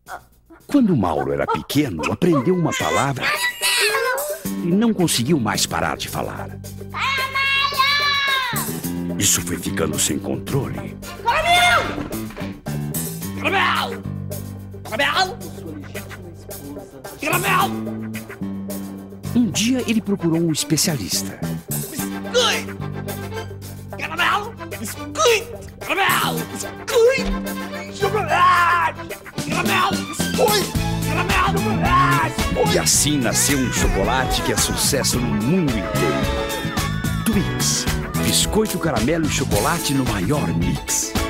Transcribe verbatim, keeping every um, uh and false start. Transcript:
Quando Mauro era pequeno, aprendeu uma palavra e não conseguiu mais parar de falar. Isso foi ficando sem controle. Caramelo! Caramelo! Caramelo! Caramelo! Um dia ele procurou um especialista. Biscoito! Caramelo! Biscoito! Caramelo! Biscoito! Chocolate! Caramelo! Biscoito! Caramelo! Chocolate! E assim nasceu um chocolate que é sucesso no mundo inteiro. Twix, biscoito, caramelo e chocolate no maior mix.